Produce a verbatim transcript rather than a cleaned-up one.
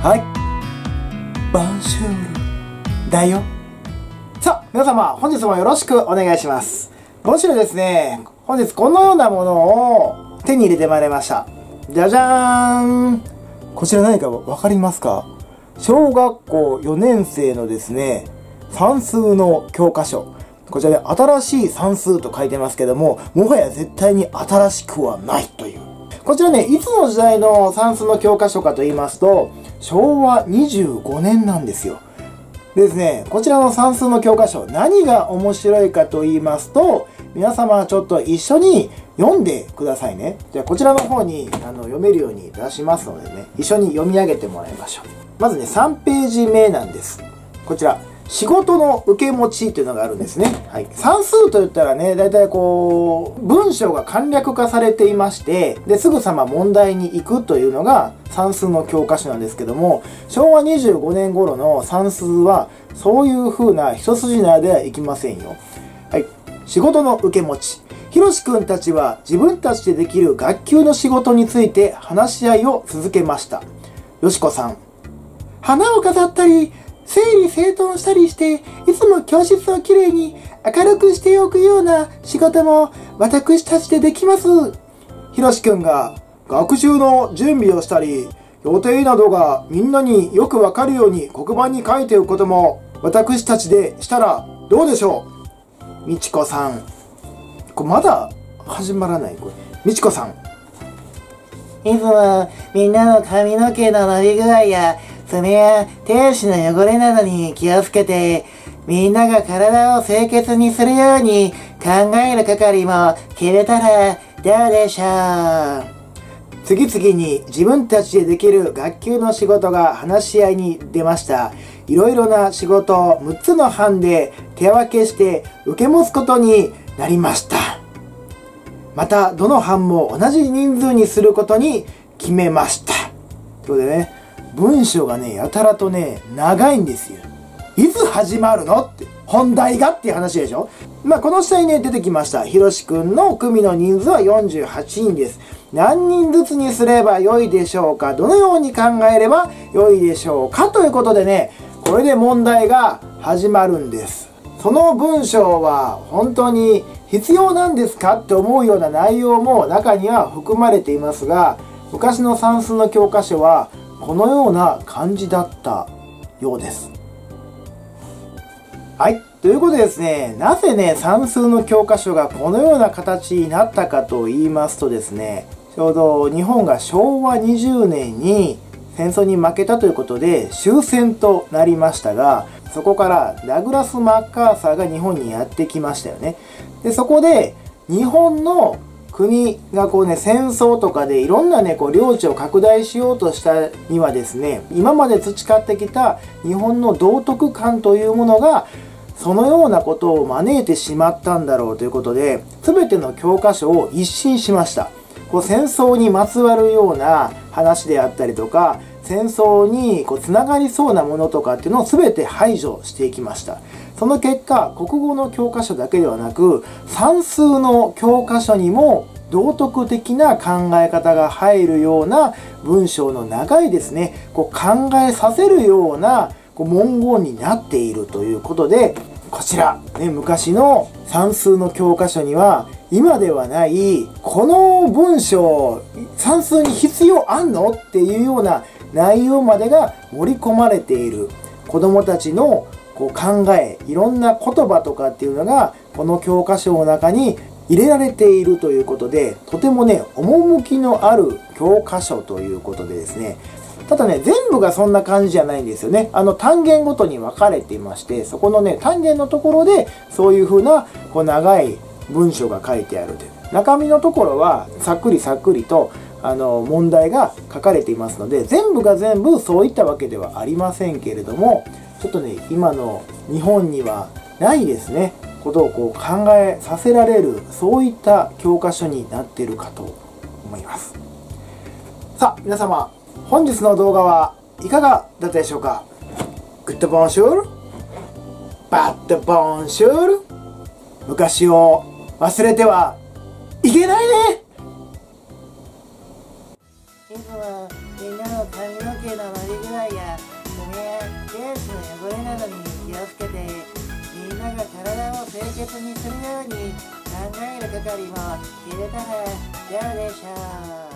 はい、バンシュールだよ。さあ、皆様、本日もよろしくお願いします。今週ですね、本日このようなものを手に入れてまいりました。じゃじゃーん。こちら何かわかりますか？小学校よねん生のですね、算数の教科書。こちらで新しい算数と書いてますけども、もはや絶対に新しくはないという。こちらね、いつの時代の算数の教科書かと言いますと、しょうわにじゅうごねんなんですよ。でですね、こちらの算数の教科書、何が面白いかと言いますと、皆様ちょっと一緒に読んでくださいね。じゃあこちらの方にあの読めるように出しますのでね、一緒に読み上げてもらいましょう。まずね、さんページめなんです。こちら。仕事の受け持ちというのがあるんですね。はい。算数と言ったらね、だいたいこう、文章が簡略化されていまして、で、すぐさま問題に行くというのが算数の教科書なんですけども、しょうわにじゅうごねん頃の算数は、そういう風な一筋縄ではいきませんよ。はい。仕事の受け持ち。ひろしくんたちは自分たちでできる学級の仕事について話し合いを続けました。よしこさん。花を飾ったり、整理整頓したりして、いつも教室をきれいに明るくしておくような仕事も私たちでできます。ひろしくんが学習の準備をしたり、予定などがみんなによくわかるように黒板に書いておくことも私たちでしたらどうでしょう。みちこさん。これまだ始まらないこれ。みちこさん。 いつもみんなの髪の毛の伸び具合や爪や手足の汚れなどに気をつけて、みんなが体を清潔にするように考える係も決めたらどうでしょう。 次々に自分たちでできる学級の仕事が話し合いに出ました。いろいろな仕事をむっつの班で手分けして受け持つことになりました。また、どの班も同じ人数にすることに決めました。ということでね、文章がね、やたらとね、長いんですよ。いつ始まるのって、本題がっていう話でしょ。まあ、この下にね、出てきました。ひろしくんの組の人数はよんじゅうはちにんです。何人ずつにすればよいでしょうか？どのように考えればよいでしょうか？ということでね、これで問題が始まるんです。その文章は本当に必要なんですかって思うような内容も中には含まれていますが、昔の算数の教科書はこのような感じだったようです。はい。ということでですね、なぜね、算数の教科書がこのような形になったかと言いますとですね、ちょうど日本がしょうわにじゅうねんに戦争に負けたということで終戦となりましたが、そこからダグラス・マッカーサーが日本にやってきましたよね。で、そこで日本の国がこうね、戦争とかでいろんなね、こう領地を拡大しようとしたにはですね、今まで培ってきた日本の道徳観というものがそのようなことを招いてしまったんだろうということで、全ての教科書を一新しました。こう戦争にまつわるような話であったりとか、戦争にこうつながりそうなものとかっていうのを全て排除していきました。その結果、国語の教科書だけではなく、算数の教科書にも道徳的な考え方が入るような文章の長いですね、こう考えさせるようなこう文言になっているということで、こちら、ね、昔の算数の教科書には今ではないこの文章算数に必要あんのっていうような内容までが盛り込まれている。子供たちのこう考え、いろんな言葉とかっていうのがこの教科書の中に入れられているということで、とてもね、趣のある教科書ということでですね、ただね、全部がそんな感じじゃないんですよね。あの単元ごとに分かれていまして、そこのね、単元のところでそういう風なこう長い文章が書いてあるで、中身のところはさっくりさっくりとあの問題が書かれていますので、全部が全部そういったわけではありませんけれども、ちょっとね、今の日本にはないですね、ことをこう考えさせられる、そういった教科書になっているかと思います。さあ皆様、本日の動画はいかがだったでしょうか。グッドボンシュール、バッドボンシュール、昔を忘れてはいけないね。 いつもみんなの髪の毛の伸び具合や清潔にするように考える係もいるからどうでしょう。